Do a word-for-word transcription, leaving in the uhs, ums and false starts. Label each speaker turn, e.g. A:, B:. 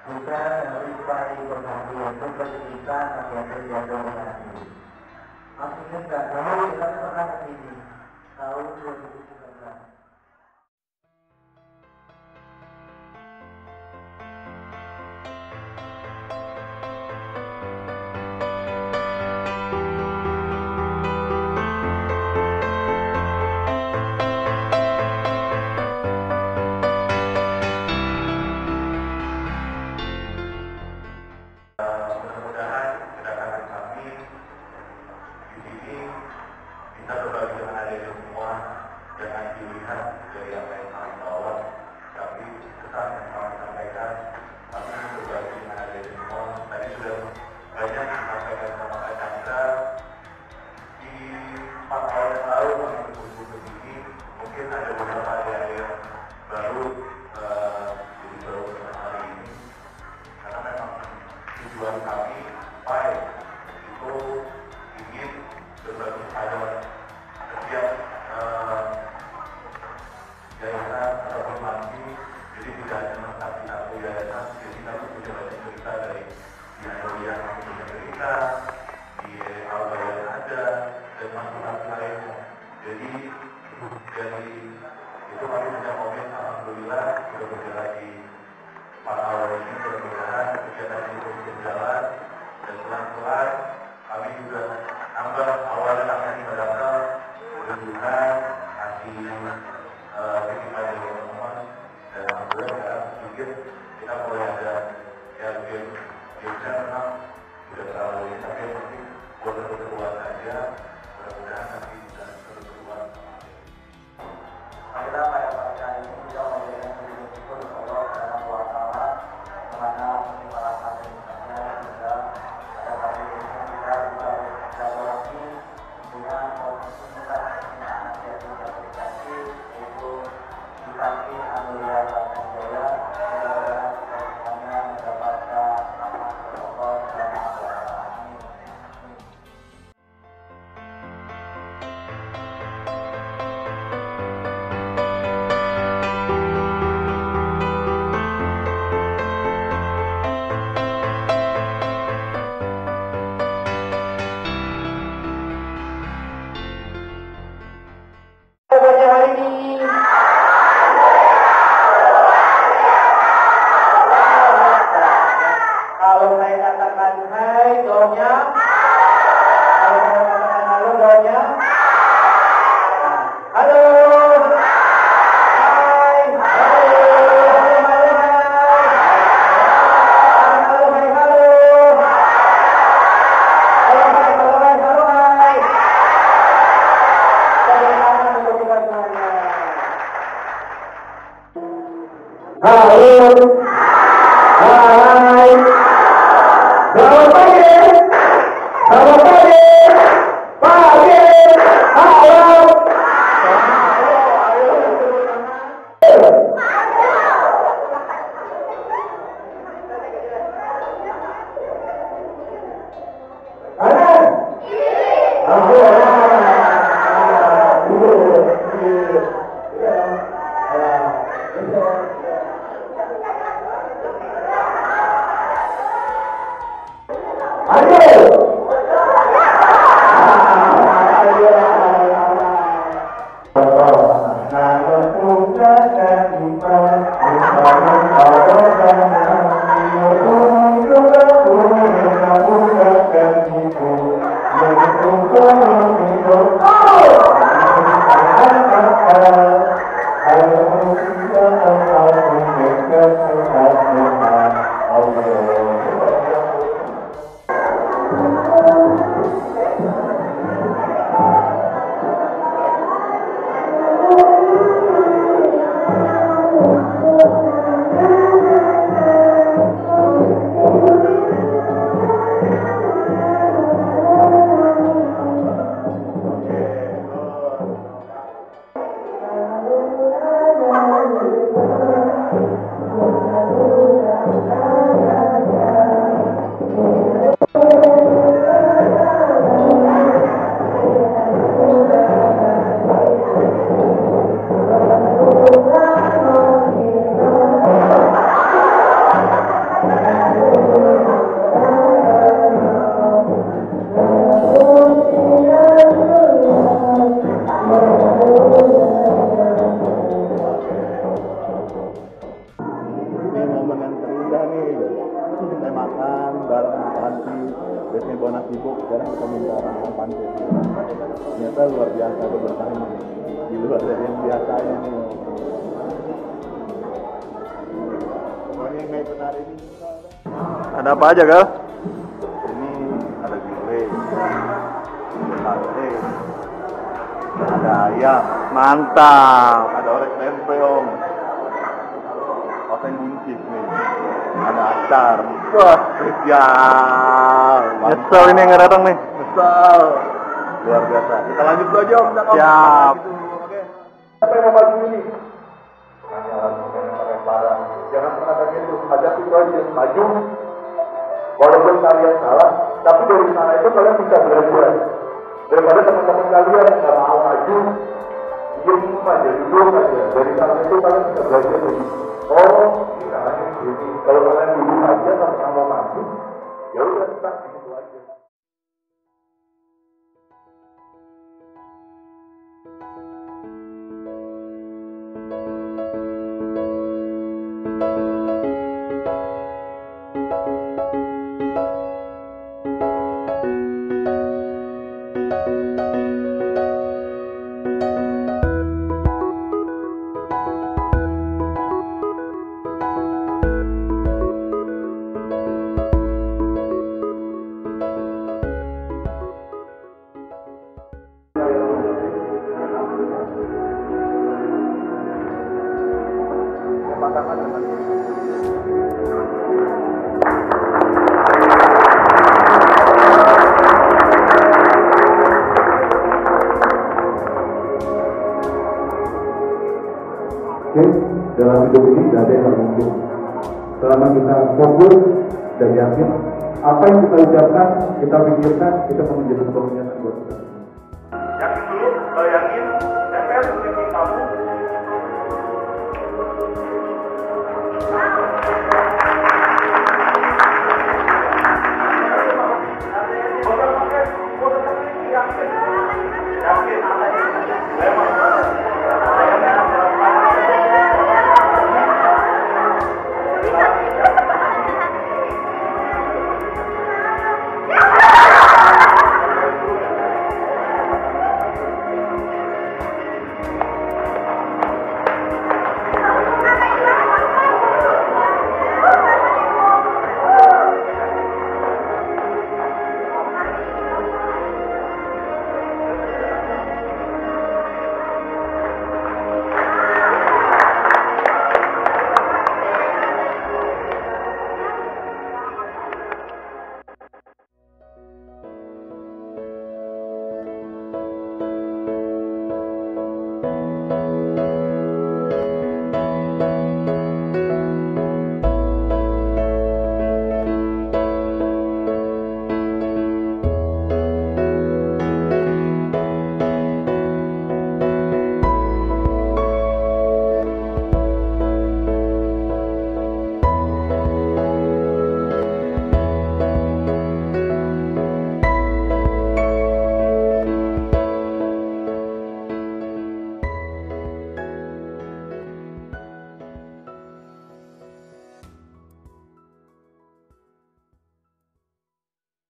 A: Juga dari berganti untuk pendidikan yang terjadi nanti. Masih ingat nggak? Dulu kita pernah ke sini tahun dua ribu sembilan belas.
B: Thank you. udah nih, kita makan bareng panti, biasanya bawa nasi buk, sekarang kita minta ramuan panti. Ternyata luar biasa keberkahannya, di luar dari yang biasanya nih. Pokoknya yang ikut hari ini. Ada apa aja, Gal? Ini ada gulai, ada sate, ada ayam, mantap, ada orek tempe om, oseng buncis nih, ada acar, wah spesial, nyesel ini yang nggak datang nih, nyesel, luar biasa. Kita lanjut dulu aja om, siap. Oke. Siapa yang mau maju ini? Hanyalah yang pakai parang, jangan pernah kayak gitu, ajak itu aja, maju. Walaupun kalian salah, tapi dari sana itu kalian bisa belajar. Daripada teman-teman kalian nggak mau maju, diem aja, duduk aja. Dari sana itu kalian bisa belajar lagi. Oh, ini caranya begini. Kalau kalian duduk aja sama mau maju, ya udah stuck di situ aja.
C: Oke, dalam hidup ini tidak ada yang tak mungkin. Selama kita fokus dan yakin, apa yang kita ucapkan, kita pikirkan, kita akan menjadi sebuah kenyataan buat kita.
B: Yakin dulu, kalau yakin, tempel di kamu.